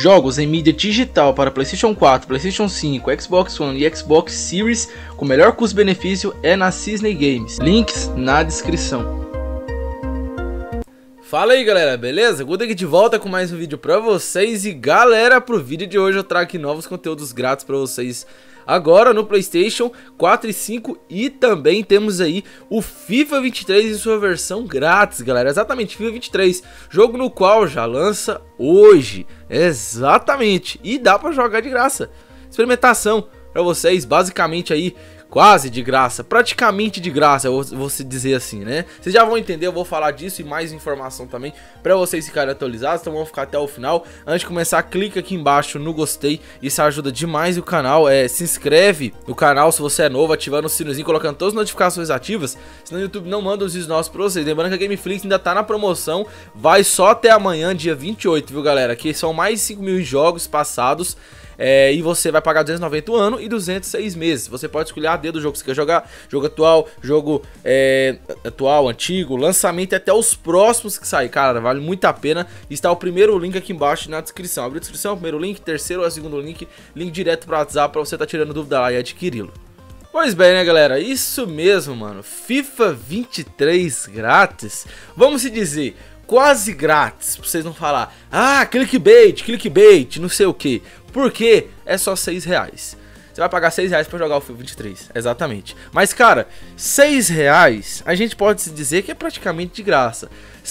Jogos em mídia digital para PlayStation 4, PlayStation 5, Xbox One e Xbox Series com melhor custo-benefício é na Cisne Games. Links na descrição. Fala aí galera, beleza? Guto aqui de volta com mais um vídeo pra vocês. E galera, pro vídeo de hoje eu trago aqui novos conteúdos grátis pra vocês agora no PlayStation 4 e 5. E também temos aí o FIFA 23 em sua versão grátis, galera. Exatamente, FIFA 23, jogo no qual já lança hoje. Exatamente, e dá pra jogar de graça. Experimentação pra vocês, basicamente aí quase de graça, praticamente de graça, eu vou se dizer assim, né? Vocês já vão entender, eu vou falar disso e mais informação também pra vocês ficarem atualizados, então vamos ficar até o final. Antes de começar, clica aqui embaixo no gostei, isso ajuda demais o canal. Se inscreve no canal se você é novo, ativando o sinozinho, colocando todas as notificações ativas, senão o YouTube não manda os vídeos nossos pra vocês. Lembrando que a Gameflix ainda tá na promoção, vai só até amanhã, dia 28, viu galera? Aqui são mais de 5 mil jogos passados. E você vai pagar 290 o ano e 206 meses. Você pode escolher a dedo do jogo que você quer jogar. Jogo atual, jogo atual, antigo, lançamento e até os próximos que saem. Cara, vale muito a pena. Está o primeiro link aqui embaixo na descrição. Abriu a descrição, o primeiro link, terceiro ou segundo link. Link direto para o WhatsApp para você estar tirando dúvida lá e adquiri-lo. Pois bem, né galera, isso mesmo mano, FIFA 23 grátis, vamos se dizer, quase grátis, pra vocês não falar, ah, clickbait, não sei o que, porque é só R$6. Você vai pagar R$6 pra jogar o FIFA 23, exatamente. Mas cara, R$6, a gente pode se dizer que é praticamente de graça.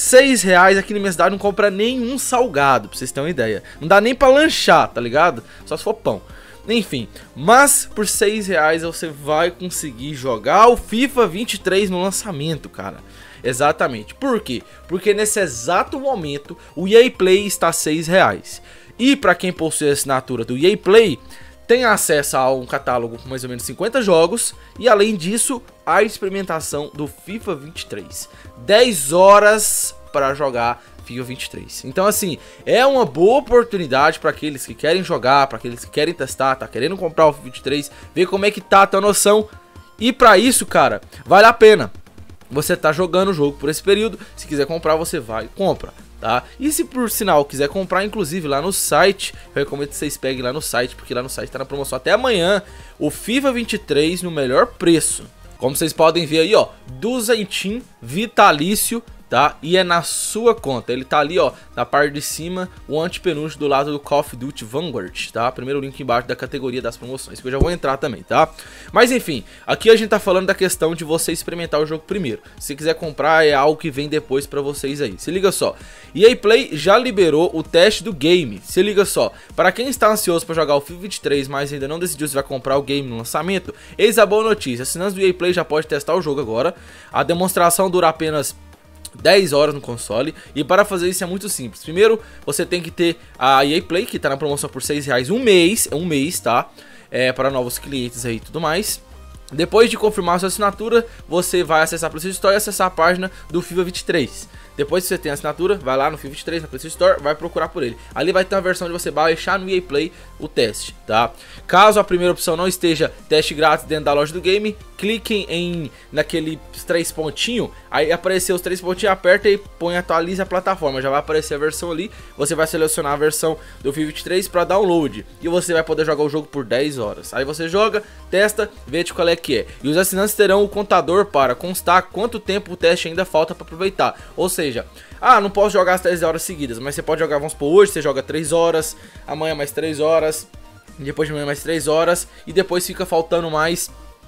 R$6 aqui na minha cidade não compra nenhum salgado, pra vocês terem uma ideia. Não dá nem pra lanchar, tá ligado? Só se for pão. Enfim, mas por R$6 você vai conseguir jogar o FIFA 23 no lançamento, cara. Exatamente. Por quê? Porque nesse exato momento o EA Play está R$6. E para quem possui a assinatura do EA Play, tem acesso a um catálogo com mais ou menos 50 jogos. E além disso, a experimentação do FIFA 23. 10 horas para jogar FIFA 23. Então assim, é uma boa oportunidade para aqueles que querem jogar, para aqueles que querem testar, tá querendo comprar o FIFA 23, ver como é que tá, ter noção. E para isso, cara, vale a pena você tá jogando o jogo por esse período. Se quiser comprar, você vai e compra, tá? E se por sinal quiser comprar, inclusive lá no site, eu recomendo que vocês peguem lá no site, porque lá no site tá na promoção até amanhã, o FIFA 23 no melhor preço. Como vocês podem ver aí, ó, duzentinho vitalício, tá? E é na sua conta. Ele tá ali, ó, na parte de cima, o antepenúltimo do lado do Call of Duty Vanguard, tá? Primeiro link embaixo da categoria das promoções, que eu já vou entrar também, tá? Mas enfim, aqui a gente tá falando da questão de você experimentar o jogo primeiro. Se quiser comprar, é algo que vem depois pra vocês aí. Se liga só, EA Play já liberou o teste do game. Se liga só, para quem está ansioso pra jogar o FIFA 23, mas ainda não decidiu se vai comprar o game no lançamento, eis a boa notícia, assinantes do EA Play já pode testar o jogo agora. A demonstração dura apenas 10 horas no console, e para fazer isso é muito simples. Primeiro, você tem que ter a EA Play, que tá na promoção por R$6 um mês, tá? Para novos clientes aí e tudo mais. Depois de confirmar a sua assinatura, você vai acessar a PlayStation Store e acessar a página do FIFA 23. Depois que você tem a assinatura, vai lá no FIFA 23, na PlayStation Store, vai procurar por ele. Ali vai ter uma versão de você baixar no EA Play o teste, tá? Caso a primeira opção não esteja teste grátis dentro da loja do game, cliquem naquele 3 pontinhos, aí aparecer os 3 pontinhos, aperta e põe atualiza a plataforma, já vai aparecer a versão ali, você vai selecionar a versão do FIFA 23 para download, e você vai poder jogar o jogo por 10 horas. Aí você joga, testa, vê qual é que é. E os assinantes terão o contador para constar quanto tempo o teste ainda falta para aproveitar. Ou seja, não posso jogar as 10 horas seguidas, mas você pode jogar, vamos supor, hoje você joga 3 horas, amanhã mais 3 horas, depois de amanhã mais 3 horas, e depois fica faltando mais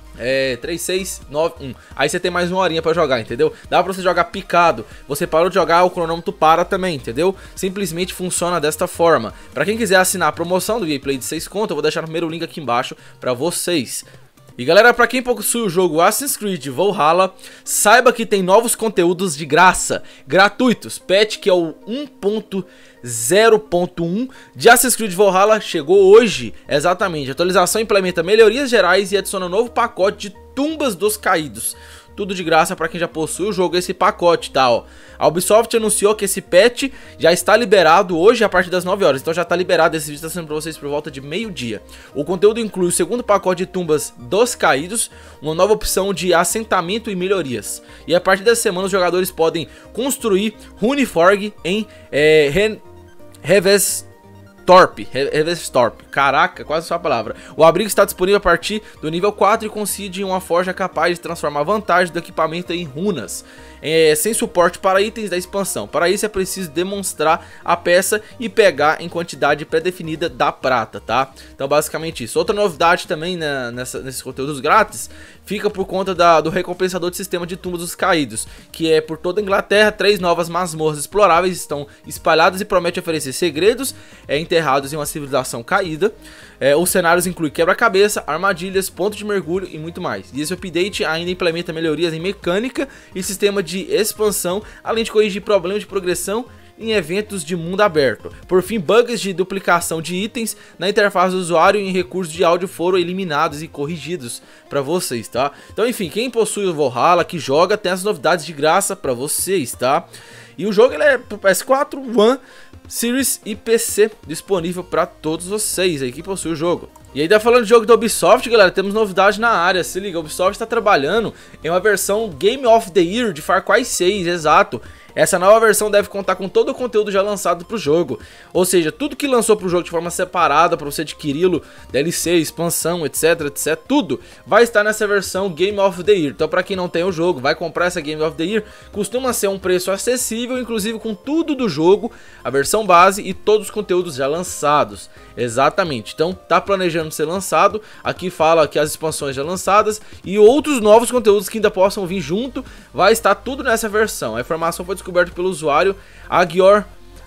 3, 6, 9, 1. Aí você tem mais uma horinha pra jogar, entendeu? Dá pra você jogar picado. Você parou de jogar, o cronômetro para também, entendeu? Simplesmente funciona desta forma. Pra quem quiser assinar a promoção do EA Play de 6 conto, eu vou deixar no primeiro link aqui embaixo pra vocês. E galera, pra quem possui o jogo Assassin's Creed Valhalla, saiba que tem novos conteúdos de graça, gratuitos. Patch que é o 1.0.1 de Assassin's Creed Valhalla chegou hoje, exatamente. A atualização implementa melhorias gerais e adiciona um novo pacote de Tumbas dos Caídos. Tudo de graça para quem já possui o jogo, esse pacote, tá, ó. A Ubisoft anunciou que esse patch já está liberado hoje a partir das 9 horas. Então já está liberado, esse vídeo está sendo para vocês por volta de meio-dia. O conteúdo inclui o segundo pacote de Tumbas dos Caídos, uma nova opção de assentamento e melhorias. E a partir dessa semana os jogadores podem construir Runeforge em Reverse Torp, caraca, quase só a palavra. O abrigo está disponível a partir do nível 4 e concede uma forja capaz de transformar vantagens do equipamento em runas, sem suporte para itens da expansão. Para isso é preciso demonstrar a peça e pegar em quantidade pré-definida da prata, tá? Então basicamente isso. Outra novidade também, né, nesses conteúdos grátis, fica por conta do recompensador de sistema de túmulos caídos, que é por toda a Inglaterra. 3 novas masmorras exploráveis estão espalhadas e promete oferecer segredos enterrados em uma civilização caída. Os cenários incluem quebra-cabeça, armadilhas, ponto de mergulho e muito mais. E esse update ainda implementa melhorias em mecânica e sistema de expansão, além de corrigir problemas de progressão em eventos de mundo aberto. Por fim, bugs de duplicação de itens na interface do usuário e em recursos de áudio foram eliminados e corrigidos para vocês, tá? Então, enfim, quem possui o Valhalla, que joga, tem as novidades de graça para vocês, tá? E o jogo ele é pro PS4, One, Series e PC, disponível para todos vocês aí que possuem o jogo. E ainda falando de jogo da Ubisoft, galera, temos novidade na área. Se liga, a Ubisoft está trabalhando em uma versão Game of the Year de Far Cry 6, exato. Essa nova versão deve contar com todo o conteúdo já lançado para o jogo, ou seja, tudo que lançou para o jogo de forma separada para você adquiri-lo, DLC, expansão, etc, tudo vai estar nessa versão Game of the Year. Então, para quem não tem o jogo, vai comprar essa Game of the Year, costuma ser um preço acessível, inclusive com tudo do jogo, a versão base e todos os conteúdos já lançados. Exatamente. Então, tá planejando ser lançado. Aqui fala que as expansões já lançadas e outros novos conteúdos que ainda possam vir junto, vai estar tudo nessa versão. A informação foi descoberta pelo usuário Agior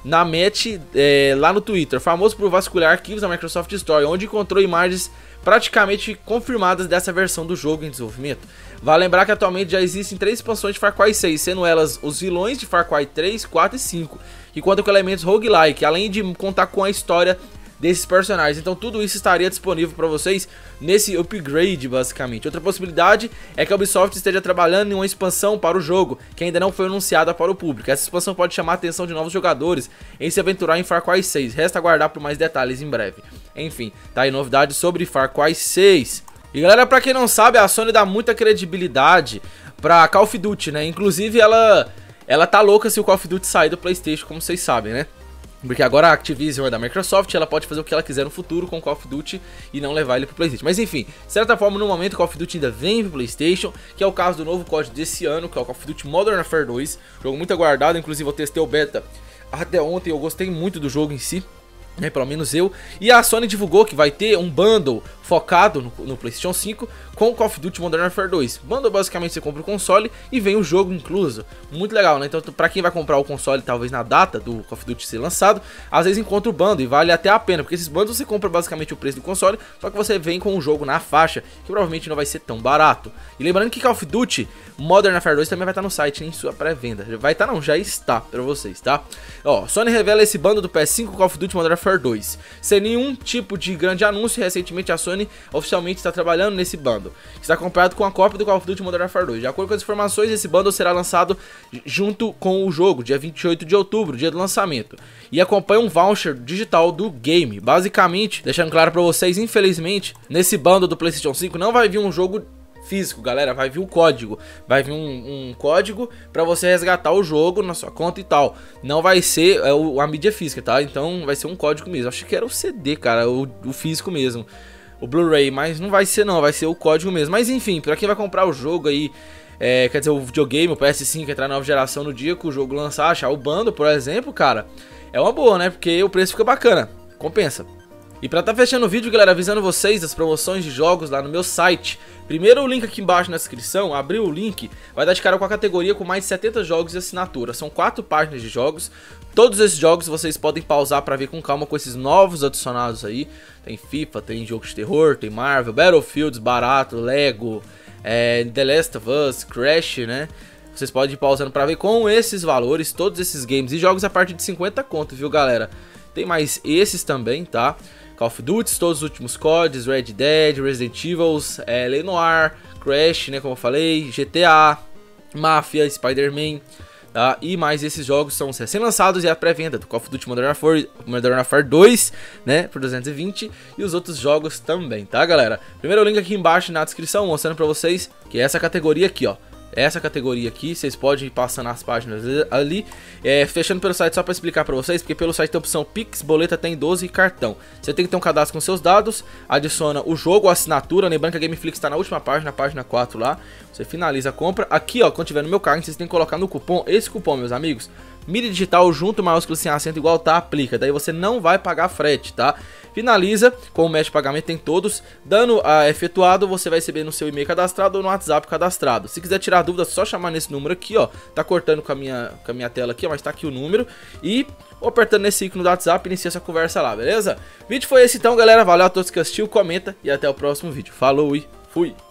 Namet lá no Twitter, famoso por vasculhar arquivos da Microsoft Store, onde encontrou imagens praticamente confirmadas dessa versão do jogo em desenvolvimento. Vale lembrar que atualmente já existem 3 expansões de Far Cry 6, sendo elas os vilões de Far Cry 3, 4 e 5, que contam com elementos roguelike, além de contar com a história desses personagens. Então tudo isso estaria disponível para vocês nesse upgrade, basicamente. Outra possibilidade é que a Ubisoft esteja trabalhando em uma expansão para o jogo, que ainda não foi anunciada para o público. Essa expansão pode chamar a atenção de novos jogadores em se aventurar em Far Cry 6. Resta aguardar por mais detalhes em breve. Enfim, tá aí novidades sobre Far Cry 6. E galera, pra quem não sabe, a Sony dá muita credibilidade pra Call of Duty, né? Inclusive ela tá louca se o Call of Duty sair do PlayStation, como vocês sabem, né? Porque agora a Activision é da Microsoft, ela pode fazer o que ela quiser no futuro com o Call of Duty e não levar ele pro PlayStation. Mas enfim, de certa forma, no momento o Call of Duty ainda vem pro PlayStation, que é o caso do novo código desse ano, que é o Call of Duty Modern Warfare 2. Jogo muito aguardado, inclusive eu testei o beta até ontem, eu gostei muito do jogo em si. Pelo menos eu. E a Sony divulgou que vai ter um bundle focado no PlayStation 5 com Call of Duty Modern Warfare 2. Bundle basicamente você compra o console e vem o jogo incluso. Muito legal, né? Então pra quem vai comprar o console talvez na data do Call of Duty ser lançado, às vezes encontra o bundle e vale até a pena, porque esses bundles você compra basicamente o preço do console, só que você vem com o jogo na faixa, que provavelmente não vai ser tão barato. E lembrando que Call of Duty Modern Warfare 2 também vai estar no site em sua pré-venda. Vai estar não, já está pra vocês, tá? Ó, Sony revela esse bundle do PS5 Call of Duty Modern Warfare 2. Sem nenhum tipo de grande anúncio, recentemente a Sony oficialmente está trabalhando nesse bundle, que está comprado com a cópia do Call of Duty Modern Warfare 2. De acordo com as informações, esse bundle será lançado junto com o jogo, dia 28 de outubro, dia do lançamento, e acompanha um voucher digital do game. Basicamente, deixando claro para vocês, infelizmente, nesse bundle do PlayStation 5 não vai vir um jogo físico, galera, vai vir o código, vai vir um código pra você resgatar o jogo na sua conta e tal. Não vai ser a mídia física, tá? Então vai ser um código mesmo. Acho que era o CD, cara, o físico mesmo, o Blu-ray, mas não vai ser não, vai ser o código mesmo. Mas enfim, pra quem vai comprar o jogo aí, quer dizer, o videogame, o PS5 entrar na nova geração no dia que o jogo lançar, achar o bundle, por exemplo, cara, é uma boa, né? Porque o preço fica bacana, compensa. E pra tá fechando o vídeo, galera, avisando vocês das promoções de jogos lá no meu site. Primeiro o link aqui embaixo na descrição, abriu o link, vai dar de cara com a categoria com mais de 70 jogos de assinatura. São 4 páginas de jogos, todos esses jogos vocês podem pausar pra ver com calma com esses novos adicionados aí. Tem FIFA, tem jogo de terror, tem Marvel, Battlefields barato, Lego, The Last of Us, Crash, né? Vocês podem ir pausando pra ver com esses valores, todos esses games e jogos a partir de 50 conto, viu galera? Tem mais esses também, tá? Call of Duty, todos os últimos CODs, Red Dead, Resident Evil, Lenoir, Crash, né, como eu falei, GTA, Mafia, Spider-Man, tá? E mais esses jogos são recém-lançados e a pré-venda do Call of Duty Modern Warfare 2, né, por 220, e os outros jogos também, tá, galera? Primeiro link aqui embaixo na descrição, mostrando pra vocês que é essa categoria aqui, ó, essa categoria aqui, vocês podem ir passando as páginas ali. Fechando pelo site, só para explicar para vocês, porque pelo site tem a opção Pix, boleta, tem 12 e cartão. Você tem que ter um cadastro com seus dados, adiciona o jogo, a assinatura, lembrando que a Gameflix está na última página, página 4 lá. Você finaliza a compra. Aqui, ó, quando tiver no meu cartão, vocês tem que colocar no cupom, esse cupom, meus amigos, mídia digital junto, maiúsculo sem acento igual tá, aplica. Daí você não vai pagar frete, tá? Finaliza com o método de pagamento, tem todos. Dando efetuado, você vai receber no seu e-mail cadastrado ou no WhatsApp cadastrado. Se quiser tirar dúvida, é só chamar nesse número aqui, ó. Tá cortando com a minha tela aqui, ó, mas tá aqui o número. E apertando nesse ícone do WhatsApp, inicia essa conversa lá, beleza? O vídeo foi esse então, galera. Valeu a todos que assistiu, comenta e até o próximo vídeo. Falou e fui!